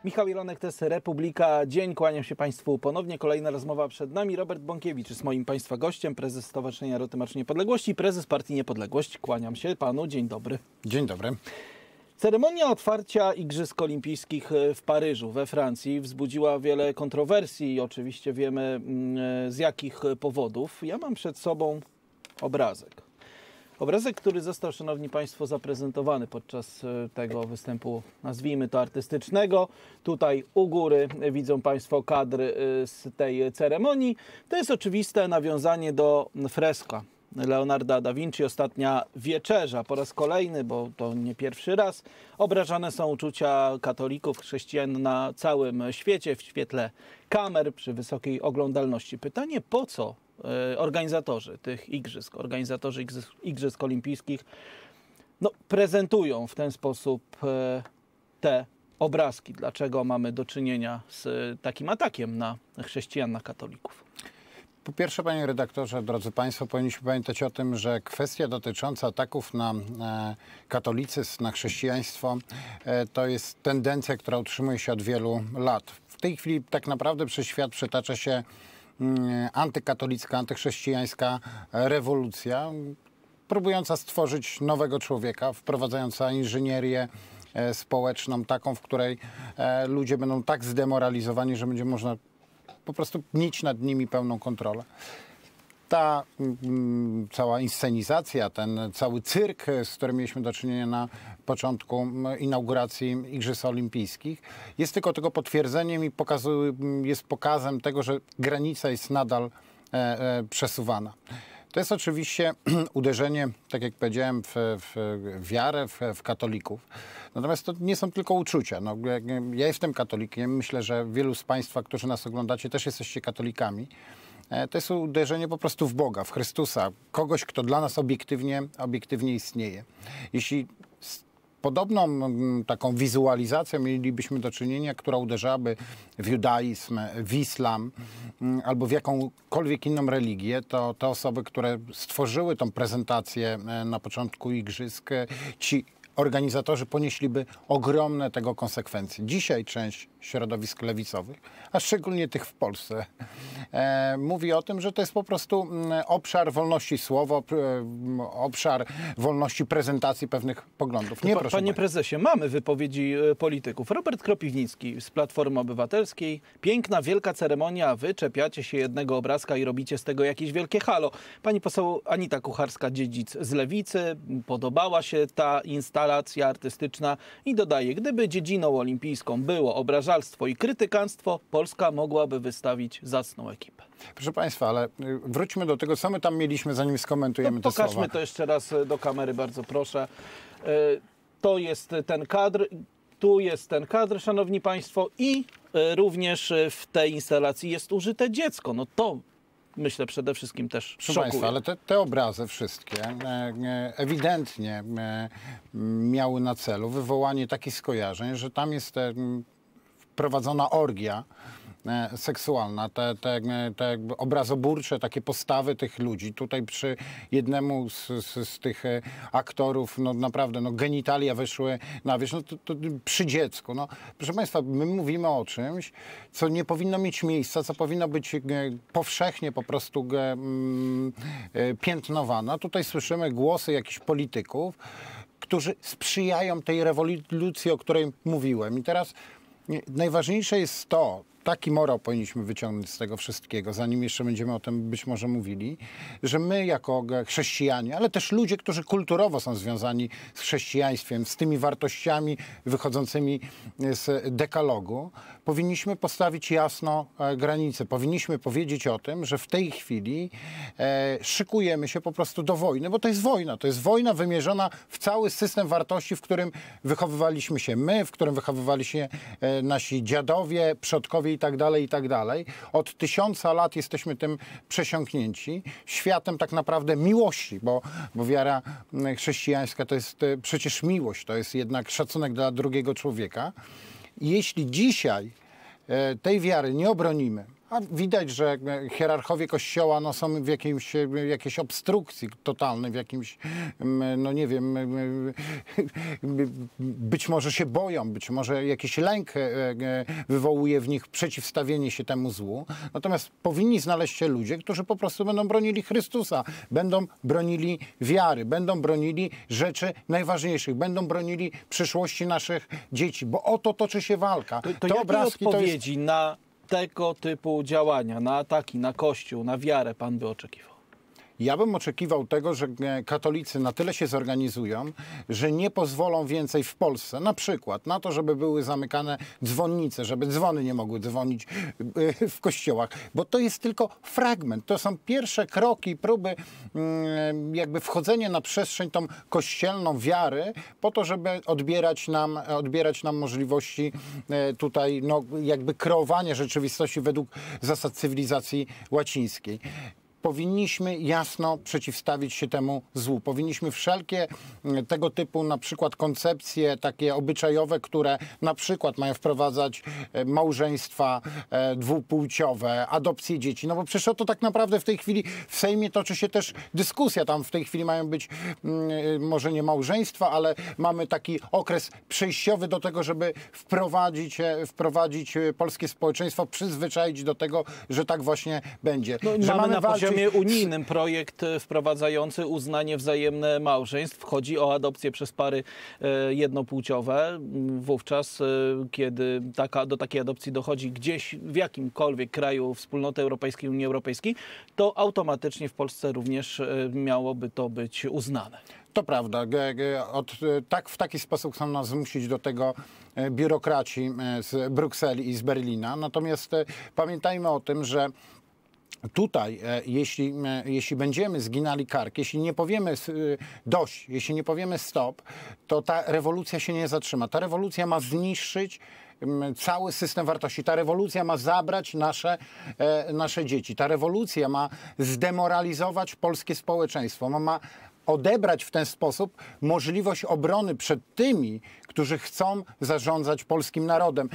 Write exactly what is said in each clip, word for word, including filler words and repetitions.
Michał Ilonek, to jest Republika. Dzień, kłaniam się Państwu ponownie. Kolejna rozmowa przed nami. Robert Bąkiewicz jest moim Państwa gościem, prezes Stowarzyszenia Roty Marsz Niepodległości, prezes Partii Niepodległość. Kłaniam się Panu. Dzień dobry. Dzień dobry. Ceremonia otwarcia Igrzysk Olimpijskich w Paryżu, we Francji, wzbudziła wiele kontrowersji i oczywiście wiemy z jakich powodów. Ja mam przed sobą obrazek. Obrazek, który został, szanowni państwo, zaprezentowany podczas tego występu, nazwijmy to artystycznego. Tutaj u góry widzą państwo kadr z tej ceremonii. To jest oczywiste nawiązanie do freska Leonarda da Vinci, Ostatnia Wieczerza. Po raz kolejny, bo to nie pierwszy raz, obrażane są uczucia katolików, chrześcijan na całym świecie w świetle kamer przy wysokiej oglądalności. Pytanie, po co organizatorzy tych igrzysk, organizatorzy igrzysk, igrzysk olimpijskich no, prezentują w ten sposób te obrazki? Dlaczego mamy do czynienia z takim atakiem na chrześcijan, na katolików? Po pierwsze, panie redaktorze, drodzy państwo, powinniśmy pamiętać o tym, że kwestia dotycząca ataków na e, katolicyzm, na chrześcijaństwo, e, to jest tendencja, która utrzymuje się od wielu lat. W tej chwili tak naprawdę przez świat przetacza się antykatolicka, antychrześcijańska rewolucja, próbująca stworzyć nowego człowieka, wprowadzająca inżynierię społeczną, taką, w której ludzie będą tak zdemoralizowani, że będzie można po prostu mieć nad nimi pełną kontrolę. Ta mm, cała inscenizacja, ten cały cyrk, z którym mieliśmy do czynienia na początku inauguracji Igrzysk Olimpijskich, jest tylko tego potwierdzeniem i pokazuje, jest pokazem tego, że granica jest nadal e, e, przesuwana. To jest oczywiście uderzenie, tak jak powiedziałem, w, w wiarę, w, w katolików. Natomiast to nie są tylko uczucia. No, ja jestem katolikiem, myślę, że wielu z państwa, którzy nas oglądacie, też jesteście katolikami. To jest uderzenie po prostu w Boga, w Chrystusa, kogoś, kto dla nas obiektywnie, obiektywnie istnieje. Jeśli z podobną m, taką wizualizacją mielibyśmy do czynienia, która uderzałaby w judaizm, w islam m, albo w jakąkolwiek inną religię, to te osoby, które stworzyły tą prezentację e, na początku igrzysk, e, ci organizatorzy ponieśliby ogromne tego konsekwencje. Dzisiaj część środowisk lewicowych, a szczególnie tych w Polsce, e, mówi o tym, że to jest po prostu m, obszar wolności słowa, e, obszar wolności prezentacji pewnych poglądów. Nie, proszę Panie prezesie, mamy wypowiedzi e, polityków. Robert Kropiwnicki z Platformy Obywatelskiej. Piękna, wielka ceremonia, wy czepiacie się jednego obrazka i robicie z tego jakieś wielkie halo. Pani poseł Anita Kucharska-Dziedzic z Lewicy. Podobała się ta instalacja artystyczna i dodaje, gdyby dziedziną olimpijską było obrażalstwo i krytykanstwo, Polska mogłaby wystawić zacną ekipę. Proszę państwa, ale wróćmy do tego, co my tam mieliśmy, zanim skomentujemy to te słowa. Pokażmy to jeszcze raz do kamery, bardzo proszę. To jest ten kadr, tu jest ten kadr, szanowni państwo, i również w tej instalacji jest użyte dziecko. No to myślę przede wszystkim też Proszę szokuje. państwa, ale te, te obrazy wszystkie e, ewidentnie e, miały na celu wywołanie takich skojarzeń, że tam jest e, wprowadzona orgia e, seksualna, te, te, te obrazoburcze takie postawy tych ludzi. Tutaj przy jednemu z, z, z tych aktorów, no naprawdę, no genitalia wyszły na wierzch, no to, to przy dziecku. No, proszę państwa, my mówimy o czymś, co nie powinno mieć miejsca, co powinno być e, powszechnie po prostu e, e, piętnowane. A tutaj słyszymy głosy jakichś polityków, którzy sprzyjają tej rewolucji, o której mówiłem. I teraz nie, najważniejsze jest to, taki morał powinniśmy wyciągnąć z tego wszystkiego, zanim jeszcze będziemy o tym być może mówili, że my jako chrześcijanie, ale też ludzie, którzy kulturowo są związani z chrześcijaństwem, z tymi wartościami wychodzącymi z dekalogu, powinniśmy postawić jasno granice. Powinniśmy powiedzieć o tym, że w tej chwili e, szykujemy się po prostu do wojny, bo to jest wojna. To jest wojna wymierzona w cały system wartości, w którym wychowywaliśmy się my, w którym wychowywali się e, nasi dziadowie, przodkowie i tak dalej, i tak dalej. Od tysiąca lat jesteśmy tym przesiąknięci. Światem tak naprawdę miłości, bo, bo wiara chrześcijańska to jest e, przecież miłość, to jest jednak szacunek dla drugiego człowieka. I jeśli dzisiaj e, tej wiary nie obronimy, A widać, że hierarchowie Kościoła no, są w jakimś, jakiejś obstrukcji totalnej, w jakimś, no nie wiem, być może się boją, być może jakiś lęk wywołuje w nich przeciwstawienie się temu złu. Natomiast powinni znaleźć się ludzie, którzy po prostu będą bronili Chrystusa, będą bronili wiary, będą bronili rzeczy najważniejszych, będą bronili przyszłości naszych dzieci, bo o to toczy się walka. To, to Te jakie obrazki odpowiedzi to jest... na tego typu działania, na ataki na Kościół, na wiarę pan by oczekiwał? Ja bym oczekiwał tego, że katolicy na tyle się zorganizują, że nie pozwolą więcej w Polsce, na przykład na to, żeby były zamykane dzwonnice, żeby dzwony nie mogły dzwonić w kościołach, bo to jest tylko fragment. To są pierwsze kroki, próby jakby wchodzenia na przestrzeń tą kościelną wiary po to, żeby odbierać nam, odbierać nam możliwości tutaj no, jakby kreowania rzeczywistości według zasad cywilizacji łacińskiej. Powinniśmy jasno przeciwstawić się temu złu. Powinniśmy wszelkie tego typu na przykład koncepcje takie obyczajowe, które na przykład mają wprowadzać małżeństwa dwupłciowe, adopcję dzieci. No bo przecież o to tak naprawdę w tej chwili w Sejmie toczy się też dyskusja. Tam w tej chwili mają być może nie małżeństwa, ale mamy taki okres przejściowy do tego, żeby wprowadzić, wprowadzić polskie społeczeństwo, przyzwyczaić do tego, że tak właśnie będzie. No, że mamy, mamy na walczyć... poziomie unijnym projekt wprowadzający uznanie wzajemne małżeństw. Chodzi o adopcję przez pary e, jednopłciowe. Wówczas, e, kiedy taka, do takiej adopcji dochodzi gdzieś w jakimkolwiek kraju Wspólnoty Europejskiej, Unii Europejskiej, to automatycznie w Polsce również e, miałoby to być uznane. To prawda. Od, tak, w taki sposób chcą nas zmusić do tego biurokraci z Brukseli i z Berlina. Natomiast pamiętajmy o tym, że tutaj, jeśli, jeśli będziemy zginali kark, jeśli nie powiemy dość, jeśli nie powiemy stop, to ta rewolucja się nie zatrzyma. Ta rewolucja ma zniszczyć cały system wartości. Ta rewolucja ma zabrać nasze, nasze dzieci. Ta rewolucja ma zdemoralizować polskie społeczeństwo. Ma, ma odebrać w ten sposób możliwość obrony przed tymi, którzy chcą zarządzać polskim narodem.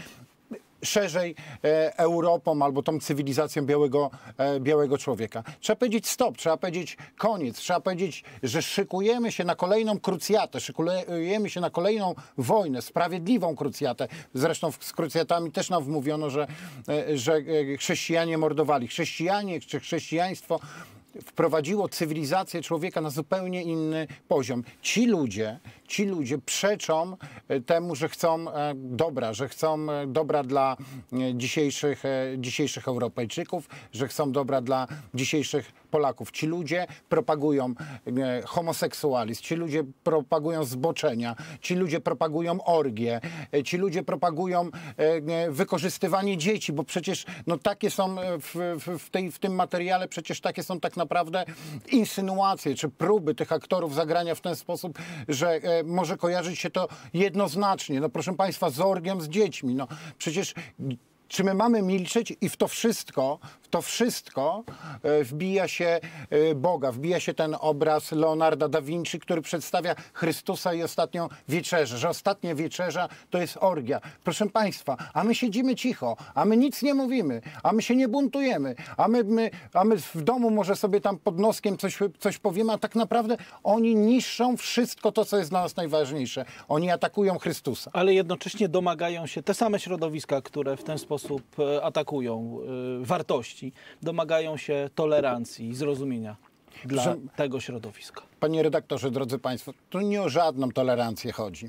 Szerzej e, Europą albo tą cywilizacją białego, e, białego człowieka. Trzeba powiedzieć stop, trzeba powiedzieć koniec, trzeba powiedzieć, że szykujemy się na kolejną krucjatę, szykujemy się na kolejną wojnę, sprawiedliwą krucjatę. Zresztą z krucjatami też nam wmówiono, że, e, że chrześcijanie mordowali. Chrześcijanie czy chrześcijaństwo wprowadziło cywilizację człowieka na zupełnie inny poziom. Ci ludzie, ci ludzie przeczą temu, że chcą dobra, że chcą dobra dla dzisiejszych, dzisiejszych Europejczyków, że chcą dobra dla dzisiejszych Polaków. Ci ludzie propagują homoseksualizm, ci ludzie propagują zboczenia, ci ludzie propagują orgie, ci ludzie propagują wykorzystywanie dzieci, bo przecież no, takie są w, w, w, tej, w tym materiale, przecież takie są tak naprawdę insynuacje, czy próby tych aktorów zagrania w ten sposób, że może kojarzyć się to jednoznacznie, no proszę Państwa, z orgią z dziećmi. No przecież czy my mamy milczeć i w to wszystko, w to wszystko e, wbija się e, Boga, wbija się ten obraz Leonarda da Vinci, który przedstawia Chrystusa i ostatnią wieczerzę, że ostatnia wieczerza to jest orgia. Proszę Państwa, a my siedzimy cicho, a my nic nie mówimy, a my się nie buntujemy, a my, my, a my w domu może sobie tam pod noskiem coś, coś powiemy, a tak naprawdę oni niszczą wszystko to, co jest dla nas najważniejsze. Oni atakują Chrystusa. Ale jednocześnie domagają się te same środowiska, które w ten sposób atakują y, wartości, domagają się tolerancji i zrozumienia dla Że, tego środowiska. Panie redaktorze, drodzy Państwo, tu nie o żadną tolerancję chodzi.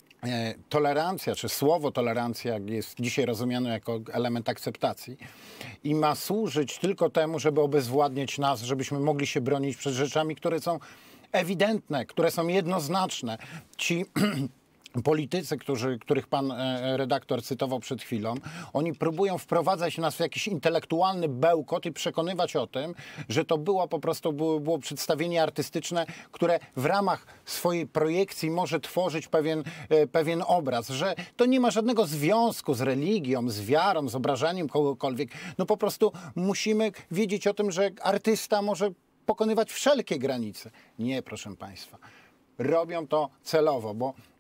E, tolerancja, czy słowo tolerancja jest dzisiaj rozumiane jako element akceptacji i ma służyć tylko temu, żeby obezwładniać nas, żebyśmy mogli się bronić przed rzeczami, które są ewidentne, które są jednoznaczne. Ci politycy, którzy, których pan e, redaktor cytował przed chwilą, oni próbują wprowadzać nas w jakiś intelektualny bełkot i przekonywać o tym, że to było po prostu było, było przedstawienie artystyczne, które w ramach swojej projekcji może tworzyć pewien, e, pewien obraz, że to nie ma żadnego związku z religią, z wiarą, z obrażaniem kogokolwiek. No po prostu musimy wiedzieć o tym, że artysta może pokonywać wszelkie granice. Nie, proszę Państwa. Robią to celowo, bo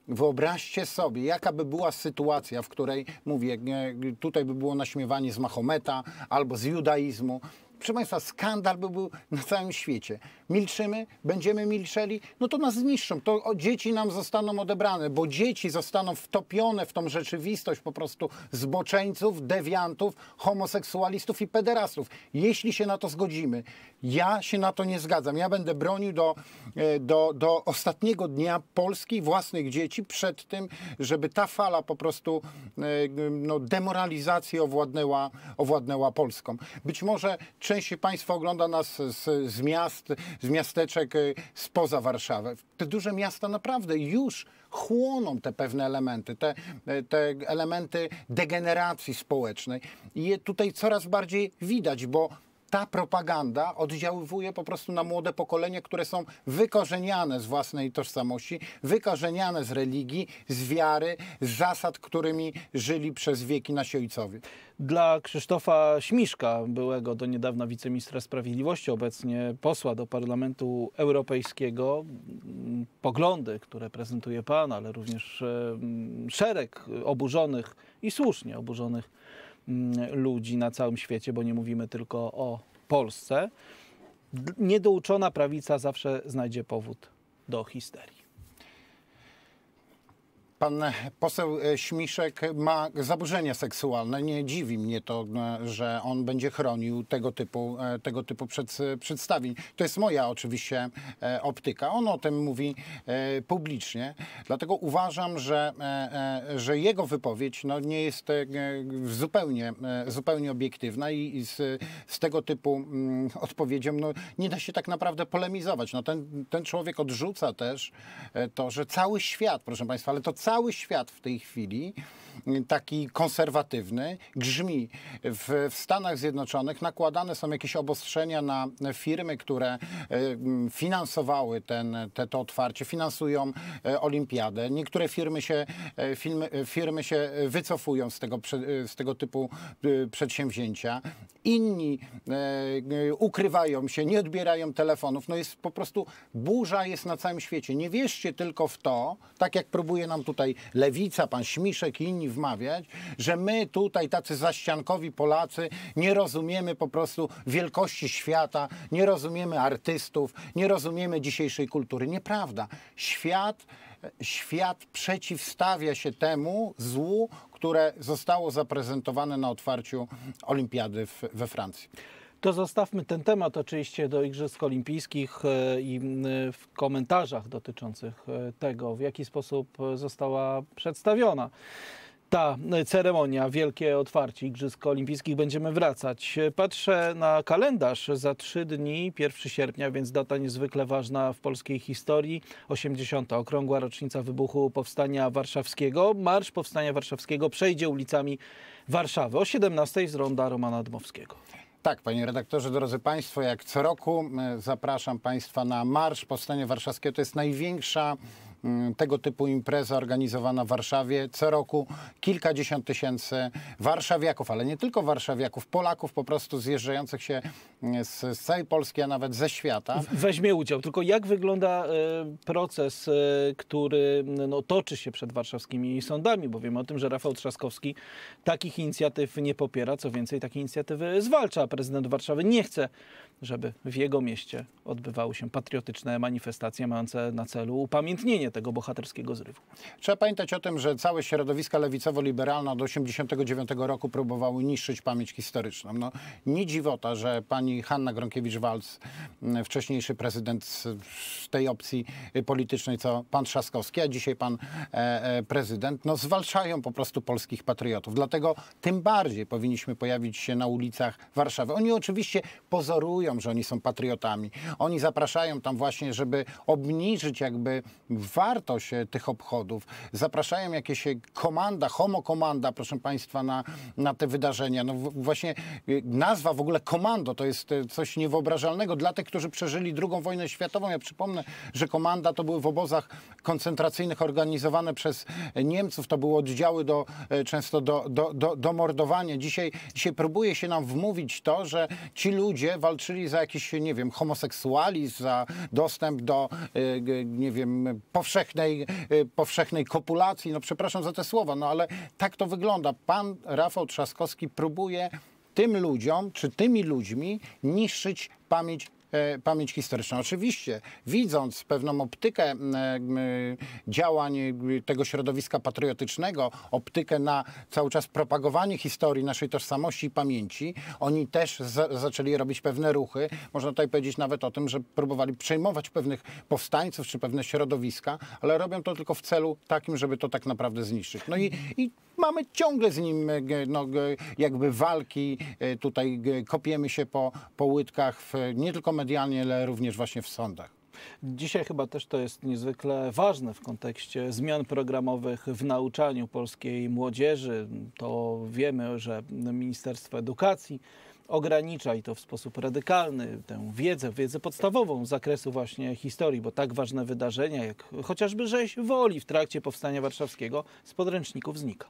Wyobraźcie sobie, jaka by była sytuacja, w której, mówię, tutaj by było naśmiewanie z Mahometa albo z judaizmu. Proszę Państwa, skandal by był na całym świecie. Milczymy, będziemy milczeli, no to nas zniszczą. To o, dzieci nam zostaną odebrane, bo dzieci zostaną wtopione w tą rzeczywistość po prostu zboczeńców, dewiantów, homoseksualistów i pederastów. Jeśli się na to zgodzimy, ja się na to nie zgadzam. Ja będę bronił do, do, do ostatniego dnia Polski, własnych dzieci, przed tym, żeby ta fala po prostu no, demoralizacji owładnęła, owładnęła Polską. Być może część Państwa ogląda nas z, z miast, z miasteczek spoza Warszawy. Te duże miasta naprawdę już chłoną te pewne elementy, te, te elementy degeneracji społecznej. I je tutaj coraz bardziej widać, bo ta propaganda oddziaływuje po prostu na młode pokolenia, które są wykorzeniane z własnej tożsamości, wykorzeniane z religii, z wiary, z zasad, którymi żyli przez wieki nasi ojcowie. Dla Krzysztofa Śmiszka, byłego do niedawna wiceministra sprawiedliwości, obecnie posła do Parlamentu Europejskiego, poglądy, które prezentuje pan, ale również szereg oburzonych i słusznie oburzonych ludzi na całym świecie, bo nie mówimy tylko o Polsce, niedouczona prawica zawsze znajdzie powód do histerii. Pan poseł Śmiszek ma zaburzenia seksualne. Nie dziwi mnie to, że on będzie chronił tego typu, tego typu przed, przedstawień. To jest moja oczywiście optyka. On o tym mówi publicznie. Dlatego uważam, że, że jego wypowiedź no, nie jest zupełnie, zupełnie obiektywna i z, z tego typu odpowiedzią no, nie da się tak naprawdę polemizować. No, ten, ten człowiek odrzuca też to, że cały świat, proszę Państwa, ale to cały Cały świat w tej chwili, taki konserwatywny, grzmi. W, w Stanach Zjednoczonych nakładane są jakieś obostrzenia na firmy, które finansowały ten, te, to otwarcie, finansują olimpiadę. Niektóre firmy się, firmy, firmy się wycofują z tego, z tego typu przedsięwzięcia. Inni ukrywają się, nie odbierają telefonów. No jest po prostu, burza jest na całym świecie. Nie wierzcie tylko w to, tak jak próbuje nam tutaj Lewica, pan Śmiszek i inni wmawiać, że my tutaj, tacy zaściankowi Polacy, nie rozumiemy po prostu wielkości świata, nie rozumiemy artystów, nie rozumiemy dzisiejszej kultury. Nieprawda. Świat, świat przeciwstawia się temu złu, które zostało zaprezentowane na otwarciu olimpiady w, we Francji. To zostawmy ten temat oczywiście do Igrzysk Olimpijskich i w komentarzach dotyczących tego, w jaki sposób została przedstawiona ta ceremonia, wielkie otwarcie Igrzysk Olimpijskich. Będziemy wracać. Patrzę na kalendarz za trzy dni, pierwszego sierpnia, więc data niezwykle ważna w polskiej historii. osiemdziesiąta. Okrągła rocznica wybuchu Powstania Warszawskiego. Marsz Powstania Warszawskiego przejdzie ulicami Warszawy o siedemnastej z ronda Romana Dmowskiego. Tak, panie redaktorze, drodzy państwo, jak co roku zapraszam państwa na Marsz Powstania Warszawskiego. To jest największa tego typu impreza organizowana w Warszawie. Co roku kilkadziesiąt tysięcy warszawiaków, ale nie tylko warszawiaków, Polaków po prostu zjeżdżających się z, z całej Polski, a nawet ze świata. Weźmie udział. Tylko jak wygląda y, proces, y, który no, toczy się przed warszawskimi sądami, bo wiemy o tym, że Rafał Trzaskowski takich inicjatyw nie popiera, co więcej, takie inicjatywy zwalcza. Prezydent Warszawy nie chce, żeby w jego mieście odbywały się patriotyczne manifestacje mające na celu upamiętnienie tego bohaterskiego zrywu. Trzeba pamiętać o tym, że całe środowiska lewicowo-liberalne od osiemdziesiątego dziewiątego roku próbowały niszczyć pamięć historyczną. No, nie dziwota, że pani Hanna Gronkiewicz-Waltz, wcześniejszy prezydent z tej opcji politycznej, co pan Trzaskowski, a dzisiaj pan e, e, prezydent, no, zwalczają po prostu polskich patriotów. Dlatego tym bardziej powinniśmy pojawić się na ulicach Warszawy. Oni oczywiście pozorują, że oni są patriotami. Oni zapraszają tam właśnie, żeby obniżyć jakby wartość tych obchodów. Zapraszają jakieś komanda, homokomanda, proszę państwa, na, na te wydarzenia. No właśnie nazwa w ogóle komando to jest coś niewyobrażalnego dla tych, którzy przeżyli drugą wojnę światową. Ja przypomnę, że komanda to były w obozach koncentracyjnych organizowane przez Niemców. To były oddziały do, często do, do, do, do mordowania. Dzisiaj, dzisiaj próbuje się nam wmówić to, że ci ludzie walczyli uważali za jakiś, nie wiem, homoseksualizm, za dostęp do, nie wiem, powszechnej, powszechnej kopulacji. No przepraszam za te słowa, no ale tak to wygląda. Pan Rafał Trzaskowski próbuje tym ludziom, czy tymi ludźmi niszczyć pamięć pamięć historyczną. Oczywiście, widząc pewną optykę działań tego środowiska patriotycznego, optykę na cały czas propagowanie historii, naszej tożsamości i pamięci, oni też za zaczęli robić pewne ruchy. Można tutaj powiedzieć nawet o tym, że próbowali przejmować pewnych powstańców czy pewne środowiska, ale robią to tylko w celu takim, żeby to tak naprawdę zniszczyć. No i, i mamy ciągle z nim no, jakby walki, tutaj kopiemy się po, po łydkach, w, nie tylko medialnie, ale również właśnie w sądach. Dzisiaj chyba też to jest niezwykle ważne w kontekście zmian programowych w nauczaniu polskiej młodzieży. To wiemy, że Ministerstwo Edukacji ogranicza i to w sposób radykalny tę wiedzę, wiedzę podstawową z zakresu właśnie historii, bo tak ważne wydarzenia jak chociażby rzeź Woli w trakcie Powstania Warszawskiego z podręczników znika.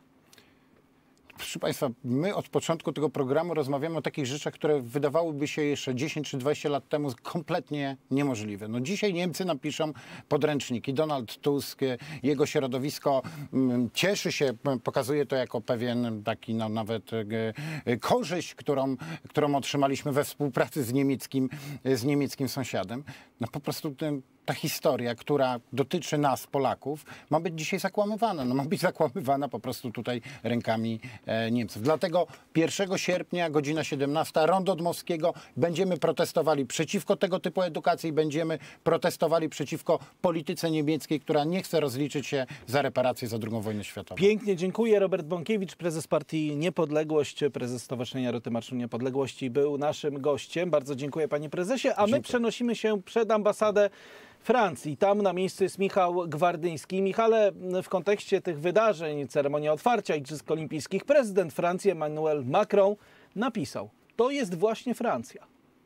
Proszę Państwa, my od początku tego programu rozmawiamy o takich rzeczach, które wydawałyby się jeszcze dziesięć czy dwadzieścia lat temu kompletnie niemożliwe. No dzisiaj Niemcy napiszą podręczniki. Donald Tusk, jego środowisko cieszy się, pokazuje to jako pewien taki no, nawet korzyść, którą, którą otrzymaliśmy we współpracy z niemieckim, z niemieckim sąsiadem. No po prostu ten ta historia, która dotyczy nas, Polaków, ma być dzisiaj zakłamywana. No, ma być zakłamywana po prostu tutaj rękami e, Niemców. Dlatego pierwszego sierpnia, godzina siedemnasta, Rondo Dmowskiego, będziemy protestowali przeciwko tego typu edukacji i będziemy protestowali przeciwko polityce niemieckiej, która nie chce rozliczyć się za reparacje za drugą wojnę światową. Pięknie dziękuję. Robert Bąkiewicz, prezes partii Niepodległość, prezes Stowarzyszenia Roty Marszu Niepodległości, był naszym gościem. Bardzo dziękuję, panie prezesie. A Dziękuję. my przenosimy się przed ambasadę Francji. Tam na miejscu jest Michał Gwardyński. Michale, w kontekście tych wydarzeń, ceremonia otwarcia Igrzysk Olimpijskich, prezydent Francji Emmanuel Macron napisał: to jest właśnie Francja.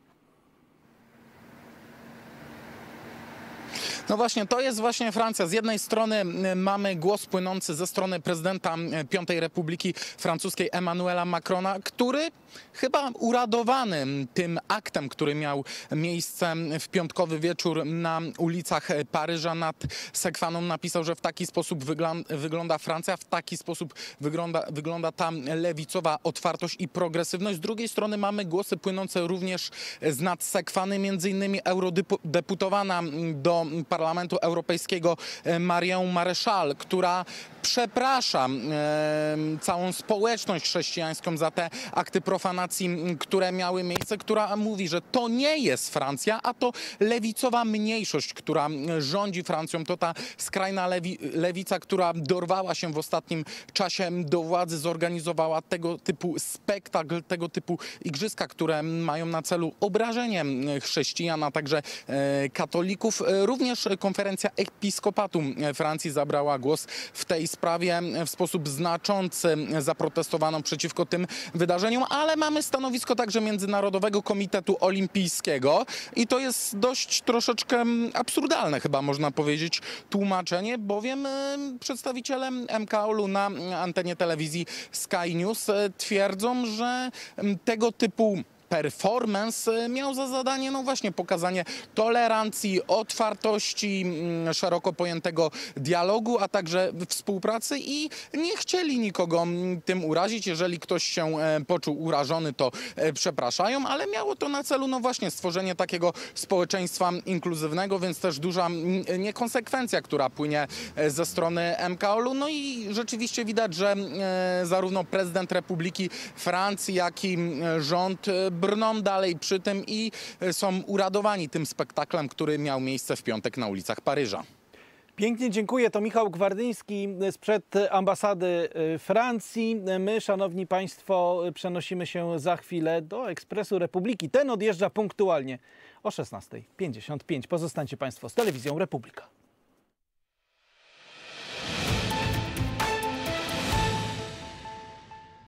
No właśnie, to jest właśnie Francja. Z jednej strony mamy głos płynący ze strony prezydenta Piątej Republiki Francuskiej Emmanuela Macrona, który chyba uradowany tym aktem, który miał miejsce w piątkowy wieczór na ulicach Paryża nad Sekwaną, napisał, że w taki sposób wygląda Francja, w taki sposób wygląda, wygląda ta lewicowa otwartość i progresywność. Z drugiej strony mamy głosy płynące również z nad Sekwany, między innymi eurodeputowana do Parlamentu Europejskiego Marię Maréchal, która przeprasza e, całą społeczność chrześcijańską za te akty profanacji, które miały miejsce, która mówi, że to nie jest Francja, a to lewicowa mniejszość, która rządzi Francją. To ta skrajna lewi, lewica, która dorwała się w ostatnim czasie do władzy, zorganizowała tego typu spektakl, tego typu igrzyska, które mają na celu obrażenie chrześcijan, a także e, katolików. Również konferencja Episkopatu Francji zabrała głos w tej sprawie. W sposób znaczący zaprotestowano przeciwko tym wydarzeniom, ale mamy stanowisko także Międzynarodowego Komitetu Olimpijskiego i to jest dość troszeczkę absurdalne, chyba można powiedzieć, tłumaczenie, bowiem przedstawiciele M K O-u na antenie telewizji Sky News twierdzą, że tego typu performance miał za zadanie, no właśnie, pokazanie tolerancji, otwartości, szeroko pojętego dialogu, a także współpracy i nie chcieli nikogo tym urazić. Jeżeli ktoś się poczuł urażony, to przepraszają, ale miało to na celu, no właśnie, stworzenie takiego społeczeństwa inkluzywnego, więc też duża niekonsekwencja, która płynie ze strony M K O-u. No i rzeczywiście widać, że zarówno prezydent Republiki Francji, jak i rząd brną dalej przy tym i są uradowani tym spektaklem, który miał miejsce w piątek na ulicach Paryża. Pięknie dziękuję. To Michał Gwardyński sprzed ambasady Francji. My, szanowni państwo, przenosimy się za chwilę do Ekspresu Republiki. Ten odjeżdża punktualnie o szesnastej pięćdziesiąt pięć. Pozostańcie państwo z Telewizją Republika.